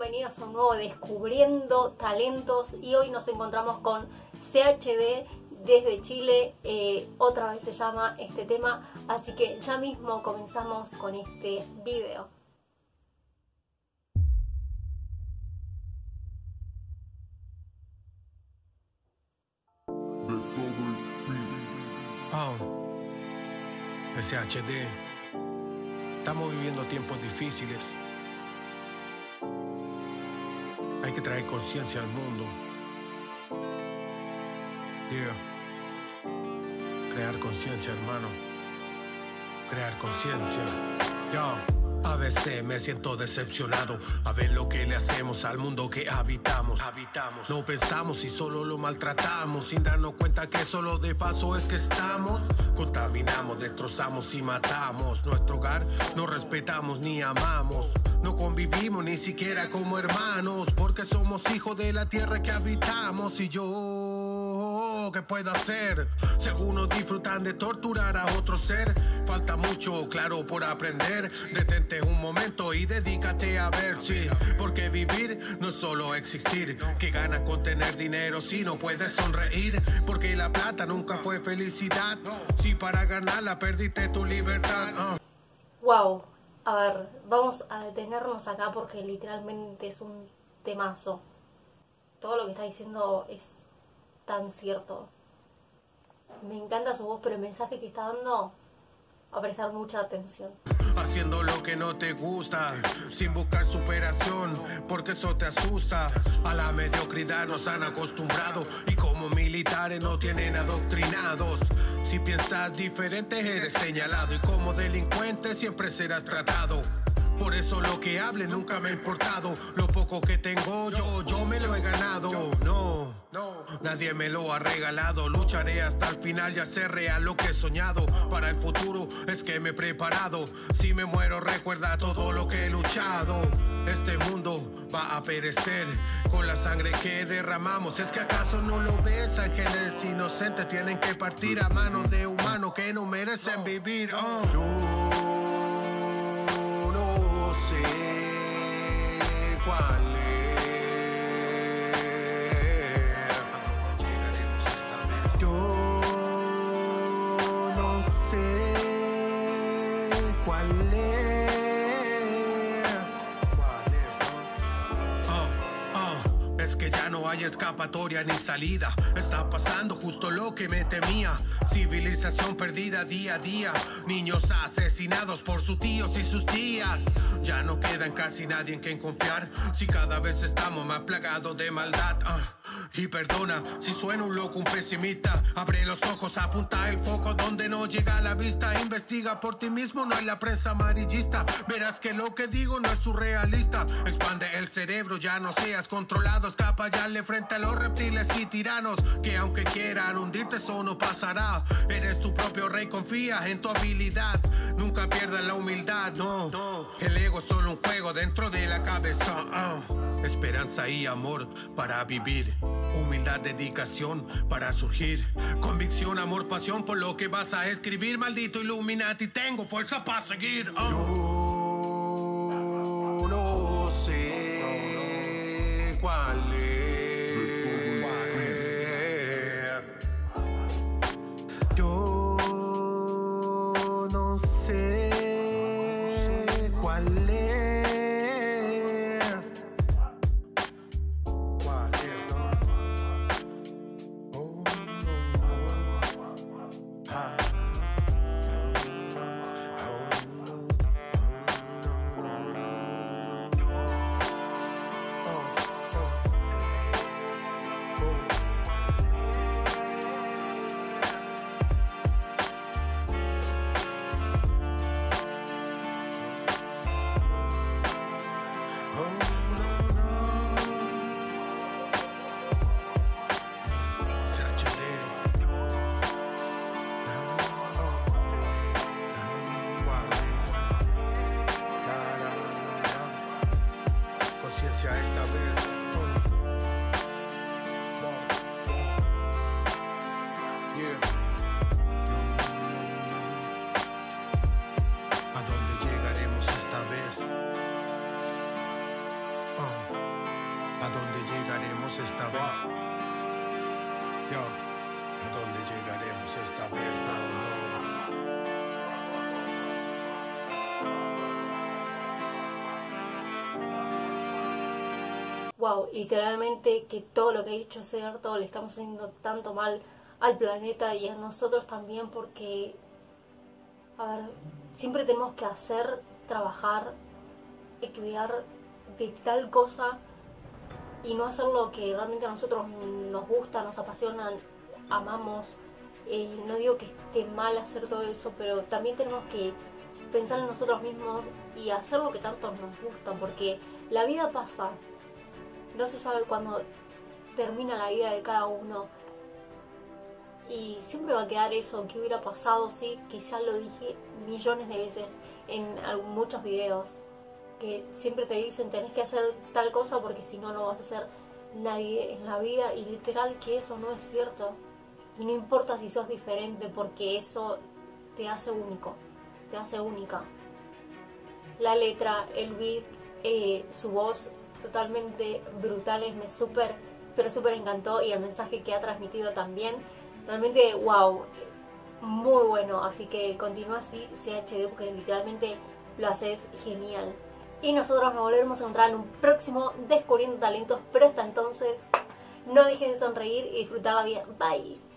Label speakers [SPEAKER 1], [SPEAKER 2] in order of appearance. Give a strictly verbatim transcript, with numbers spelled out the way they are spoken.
[SPEAKER 1] bienvenidos a un nuevo Descubriendo Talentos y hoy nos encontramos con C H D desde Chile, eh, otra vez se llama este tema, así que ya mismo comenzamos con este video.
[SPEAKER 2] Oh, S H D, estamos viviendo tiempos difíciles. Hay que traer conciencia al mundo. Yeah. Crear conciencia, hermano. Crear conciencia. Yo. A veces me siento decepcionado a ver lo que le hacemos al mundo que habitamos. Habitamos. No pensamos y solo lo maltratamos sin darnos cuenta que solo de paso es que estamos. Contaminamos, destrozamos y matamos. Nuestro hogar no respetamos ni amamos. No convivimos ni siquiera como hermanos porque somos hijos de la tierra que habitamos. Y yo, ¿qué puedo hacer? Si algunos disfrutan de torturar a otro ser, falta mucho, claro, por aprender. Detente un momento y dedícate a ver si, porque vivir no es solo existir. Que ganas con tener dinero si no puedes sonreír? Porque la plata nunca fue felicidad. Si para ganarla perdiste tu libertad. uh.
[SPEAKER 1] Wow, a ver, vamos a detenernos acá porque literalmente es un temazo. Todo lo que está diciendo es tan cierto. Me encanta su voz, pero el mensaje que está dando, a prestar mucha atención.
[SPEAKER 2] Haciendo lo que no te gusta, sin buscar superación, porque eso te asusta. A la mediocridad nos han acostumbrado y como militares nos tienen adoctrinados. Si piensas diferente eres señalado y como delincuente siempre serás tratado. Por eso lo que hable nunca me ha importado. Lo poco que tengo yo, yo me lo he ganado. No, no, nadie me lo ha regalado. Lucharé hasta el final y hacer real lo que he soñado. Para el futuro es que me he preparado. Si me muero recuerda todo lo que he luchado. Este mundo va a perecer con la sangre que derramamos. ¿Es que acaso no lo ves? Ángeles inocentes tienen que partir a manos de humanos que no merecen vivir. Oh. No. ¿Cuál es? ¿A dónde llegaremos esta vez? Yo no sé cuál es. ¿Cuál es, no? Oh, oh, es que ya no hay escapatoria ni salida. Está pasando justo lo que me temía. Civilización perdida día a día. Niños asesinados por sus tíos y sus tías. Ya no queda en casi nadie en quien confiar. Si cada vez estamos más plagados de maldad. uh, Y perdona si suena un loco, un pesimista. Abre los ojos, apunta el foco donde no llega la vista. Investiga por ti mismo, no hay la prensa amarillista. Verás que lo que digo no es surrealista. Expande el cerebro, ya no seas controlado. Escapa ya le frente a los reptiles y tiranos que aunque quieran hundirte eso no pasará. Eres tu propio rey, confía en tu habilidad. Nunca pierdas la humildad, no, no. El ego es solo un juego dentro de la cabeza. uh. Esperanza y amor para vivir. Humildad, dedicación para surgir. Convicción, amor, pasión por lo que vas a escribir. Maldito Illuminati, tengo fuerza para seguir. uh. Yo no sé cuál es. Yo no sé cuál es. ¿Cuál es, no? Oh, no, no. Ah. llegaremos esta vez? Yo, ¿a dónde llegaremos esta vez? No, no.
[SPEAKER 1] Wow, literalmente que todo lo que he dicho es cierto, le estamos haciendo tanto mal al planeta y a nosotros también porque, a ver, siempre tenemos que hacer, trabajar, estudiar de tal cosa y no hacer lo que realmente a nosotros nos gusta, nos apasiona, amamos. Eh, no digo que esté mal hacer todo eso, pero también tenemos que pensar en nosotros mismos y hacer lo que tanto nos gusta, porque la vida pasa. No se sabe cuándo termina la vida de cada uno. Y siempre va a quedar eso, que hubiera pasado, sí, que ya lo dije millones de veces en muchos videos. Que siempre te dicen, tenés que hacer tal cosa porque si no, no vas a ser nadie en la vida. Y literal que eso no es cierto. Y no importa si sos diferente porque eso te hace único, te hace única. La letra, el beat, eh, su voz... totalmente brutales, me súper, pero súper encantó y el mensaje que ha transmitido también, realmente wow, muy bueno, así que continúa así C H D porque literalmente lo haces genial. Y nosotros nos volveremos a encontrar en un próximo Descubriendo Talentos, pero hasta entonces no dejes de sonreír y disfrutar la vida. Bye.